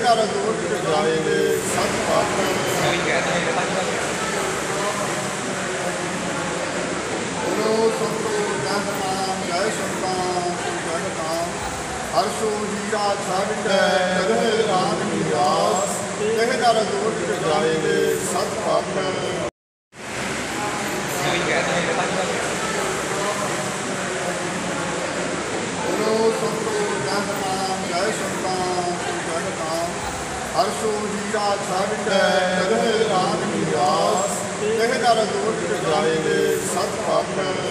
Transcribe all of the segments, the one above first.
ਦਰ ਦੁੱਖ ਜਾਏ ਵੇ ਸਤ ਪਾਤਰ ਬੋਲੋ ਸੰਤੋ ਜਨ ਨਾਮ ਜੈ ਸੰਤਾਂ ਜਨ ਨਾਮ ਹਰਸ਼ੋ ਹੀਰਾ ਛਾੜੈ ਕਰੇ ਰਾਮ ਨਿਵਾਸ ਇਹ ਦਰ ਦੁੱਖ ਜਾਏ ਵੇ ਸਤ ਪਾਤਰ ਬੋਲੋ ਸੰਤੋ ਜਨ ਨਾਮ ਜੈ ਸੰਤਾਂ ਜਨ ਨਾਮ ਹਰਸ਼ੋ ਹੀਰਾ ਛਾੜੈ ਕਰੇ ਰਾਮ ਨਿਵਾਸ ਇਹ ਦਰ ਦੁੱਖ ਜਾਏ ਵੇ ਸਤ ਪਾਤਰ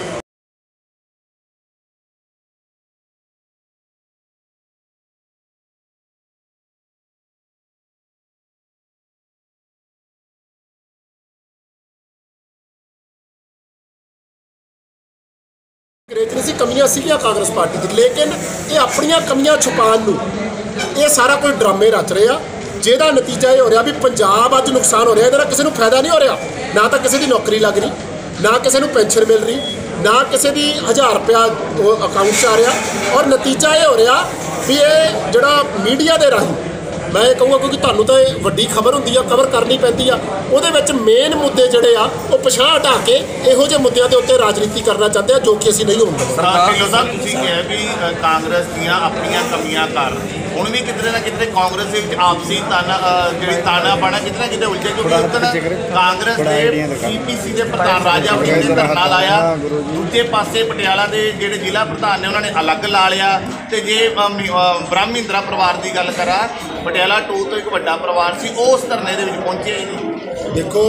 अंग्रेजी कमियां सीगियां कांग्रेस पार्टी की, लेकिन ये अपनियां कमियां छुपाने नूं ये सारा कोई ड्रामे रच रहे हैं, जिहदा नतीजा ये हो रहा भी पंजाब अज नुकसान हो रहा है। किसी को फायदा नहीं हो रहा, ना तो किसी की नौकरी लग रही, ना किसी को पेंशन मिल रही, ना किसी की 1000 रुपया अकाउंट च आ रहा। और नतीजा ये हो रहा भी ये जिहड़ा मीडिया के राही मैं ये कहूँगा, क्योंकि तुहानूं तो वड्डी खबर हुंदी है, कवर करनी पैंदी आ, उहदे विच मेन मुद्दे जिहड़े आ वो पछां हटा के इहो ਜਿਹੇ मुद्दों के उत्ते राजनीति करना चाहते हैं, जो कि असीं नहीं होंदे। सरकार ढिल्लों साहब तुसीं कहा भी कांग्रेस दीयां अपणियां कमियां कर हुण भी किते ना किते कांग्रेस दे विच आपसी ताना बाना किते ना किते उलझे, क्योंकि कांग्रेस दे सीपीसी दे प्रधान राजा वड़िंग ने धरना लाया, दूजे पासे पटियाला दे जिहड़े जिला प्रधान ने उन्होंने अलग ला लिया। ते जे ब्रह्मिंद्रा परिवार की गल करा, पटियाला 2 तो एक वड्डा परिवार सी, उस धरने दे विच पहुंचे ही नहीं। देखो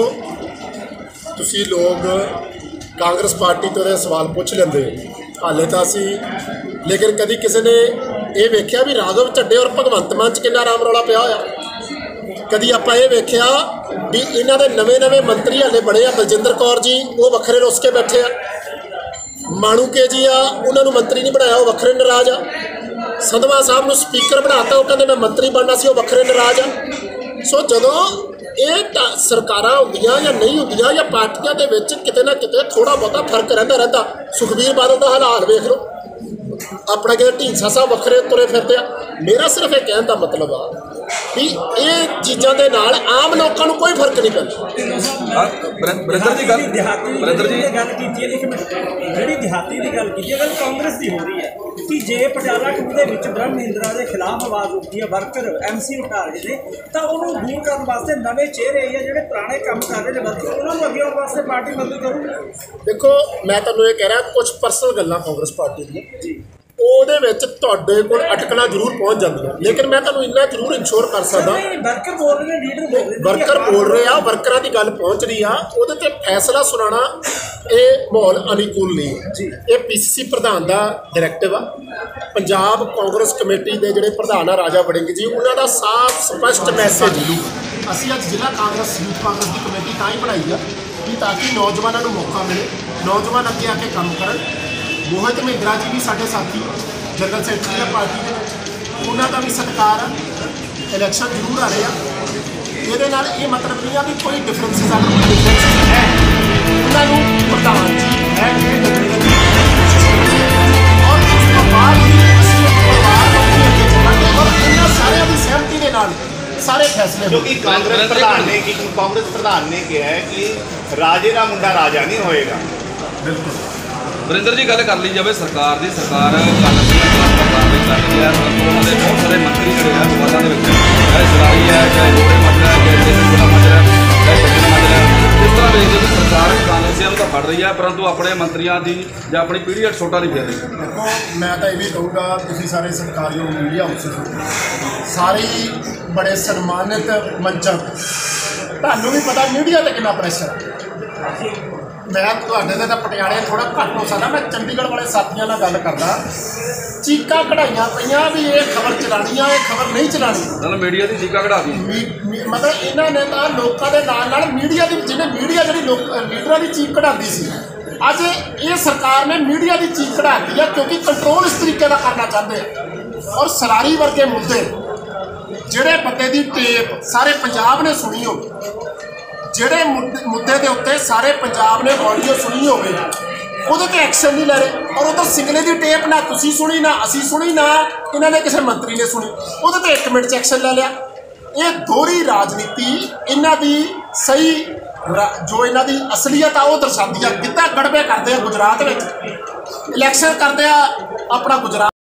तुसी लोग कांग्रेस पार्टी तो सवाल पूछ लेंदे हाले तो असी, लेकिन कभी किसी ने ये वेख्या भी राघव झड्डे और भगवंत मान च किन्ना राम रौला पिया होया। कभी आप ये वेख्या भी इन्हां दे नवे नवे मंत्री हाले बने आ, बलजिंदर कौर जी वो वखरे रुस के बैठे आ, माणूके जी आ उन्होंने मंत्री नहीं बनाया, वो वखरे नाराज आ, संधवा साहब को स्पीकर बनाता, वो कहते मैं मंत्री बनना सी, वो वखरे नाराज आ। सो जदों ये सरकारां हुंदियां या नहीं हुंदियां या पार्टियां दे विच किते ना किते थोड़ा बहुता फर्क रहिंदा। सुखबीर बादल का हालात वेख लो, अपना कहते ढींसा साहब वखरे तुरे फिरते आ। मेरा सिर्फ एक कहने का मतलब आ भी ये चीज़ों के नाल आम लोगों को कोई फर्क नहीं पैंदा। बरिंदर जी गल बरिंदर जी गल कीती है, जिहड़ी दिहाती की गल कीती है, गल कांग्रेस की हो रही है कि जे पटियाला 2 दे विच ब्रह्मिंद्रा के खिलाफ आवाज़ उठदी है, वर्कर MC उठा रहे थे, तो उन्होंने दूर करने वास्ते नवे चेहरे या जिहड़े पुराने काम कर रहे हैं वर्कर उन्होंने अगे आने वास्ते पार्टी मदद करूगी। देखो मैं तुहानूं ये कह रहा कुछ पर्सनल गल्लां कांग्रेस पार्टी दी ਉਹਦੇ ਵਿੱਚ ਤੁਹਾਡੇ ਕੋਲ ਅਟਕਣਾ ਜ਼ਰੂਰ ਪਹੁੰਚ ਜਾਂਦੀਆਂ, ਲੇਕਿਨ ਮੈਂ ਤੁਹਾਨੂੰ ਇੰਨਾ ਜ਼ਰੂਰ ਇੰਸ਼ੋਰ ਕਰ ਸਕਦਾ ਵਰਕਰ ਬੋਲ ਰਹੇ ਨੇ, ਲੀਡਰ ਵਰਕਰ ਬੋਲ ਰਹੇ ਆ, ਵਰਕਰਾਂ ਦੀ ਗੱਲ ਪਹੁੰਚ ਰਹੀ ਆ, ਉਹਦੇ ਤੇ ਫੈਸਲਾ ਸੁਣਾਉਣਾ ਇਹ ਮਾਹੌਲ ਅਨੁਕੂਲ ਨਹੀਂ ਹੈ। ਇਹ PCC ਪ੍ਰਧਾਨ ਦਾ ਡਾਇਰੈਕਟਿਵ ਆ, ਪੰਜਾਬ ਕਾਂਗਰਸ ਕਮੇਟੀ ਦੇ ਜਿਹੜੇ ਪ੍ਰਧਾਨ ਆ ਰਾਜਾ ਵੜਿੰਗ ਜੀ, ਉਹਨਾਂ ਦਾ ਸਾਫ਼ ਸਪਸ਼ਟ ਮੈਸੇਜ ਅਸੀਂ ਅੱਜ ਜ਼ਿਲ੍ਹਾ ਕਾਂਗਰਸ ਯੂਥ ਕਾਂਗਰਸ ਦੀ ਕਮੇਟੀ ਤਾਂ ਹੀ ਬਣਾਈ ਆ ਕਿ ਤਾਂ ਕਿ ਨੌਜਵਾਨਾਂ ਨੂੰ ਮੌਕਾ ਮਿਲੇ, ਨੌਜਵਾਨ ਅੱਗੇ ਆ ਕੇ ਕੰਮ ਕਰਨ। मोहित महिंद्रा जी भी साढ़े साथी जनरल सैकटरी है पार्टी के, उन्होंने भी सत्कार इलैक्शन जरूर आ रहे हैं। ये मतलब नहीं है भी कोई डिफरेंसिस है, उन्होंने प्रधान जी है और उस तो बाद ही और इन्होंने सारे की सहमति के नाल सारे फैसले, क्योंकि कांग्रेस प्रधान ने कहा है कि राजे का मुंडा राजा नहीं होएगा। बिल्कुल बरिंदर जी गल कर ली जाए सरकार की, सरकार कांग्रेस कर रही है, परंतु उन्होंने बहुत सारे मंत्री जोड़े हैं सवालों के चाहे सराई है, चाहे जोड़े मजरा है, चाहे चेतनपुरा मजरा है, चाहे बच्चन मजरा है, इस तरह देखिए तो सरकार कांग्रेसियों तो फड़ रही है, परंतु अपने मंत्रियों की या अपनी पीढ़ी हेठ छोटा नहीं फेर रही। देखो मैं तो ये कहूँगा तुम सारे सरकारी मीडिया हाउस सारे बड़े सन्मानित मंचन, तुहानूं भी पता मीडिया ते कितना प्रेशर है। मैं तो पटियाले थोड़ा घट हो सकता, मैं चंडीगढ़ वाले साथियों नाल गल करदा, चीका कढ़ाइया पईयां भी ये खबर चलानी है, ये खबर नहीं चलानी, मीडिया की चीका कढ़ा दी मतलब इन्होंने तो लोगों के नाल मीडिया की जिन्हें मीडिया जी लीडर की चीक कढ़ाती सी, अज ये सरकार ने मीडिया की चीक कढ़ाती है, क्योंकि कंट्रोल इस तरीके का करना चाहते हैं। और सरारी वर्गे मुद्दे जिहड़े बंदे की टेप सारे पंजाब ने सुनी हो, ਜਿਹੜੇ ਮੁੱਦੇ ਦੇ ਉੱਤੇ ਸਾਰੇ ਪੰਜਾਬ ਨੇ ਆਡੀਓ ਸੁਣੀ ਹੋਵੇ, ਉਹਦੇ ਤੇ ਐਕਸ਼ਨ ਨਹੀਂ ਲੈ ਰਹੇ। ਔਰ ਉਧਰ ਸਿੰਗਲੇ ਦੀ ਟੇਪ ਨਾ ਤੁਸੀਂ ਸੁਣੀ, ਨਾ ਅਸੀਂ ਸੁਣੀ, ਨਾ ਇਹਨਾਂ ਨੇ ਕਿਸੇ ਮੰਤਰੀ ਨੇ ਸੁਣੀ, ਉਹਦੇ ਤੇ 1 ਮਿੰਟ 'ਚ ਐਕਸ਼ਨ ਲੈ ਲਿਆ। ਇਹ ਦੋਹਰੀ ਰਾਜਨੀਤੀ ਇਹਨਾਂ ਦੀ ਸਹੀ ਜੋ ਇਹਨਾਂ ਦੀ ਅਸਲੀਅਤ ਆ ਉਹ ਦਰਸਾਉਂਦੀ ਆ। ਕਿੱਦਾਂ ਗੜਬੇ ਕਰਦੇ ਆ ਗੁਜਰਾਤ ਵਿੱਚ, ਇਲੈਕਸ਼ਨ ਕਰਦੇ ਆ ਆਪਣਾ ਗੁਜਰਾਤ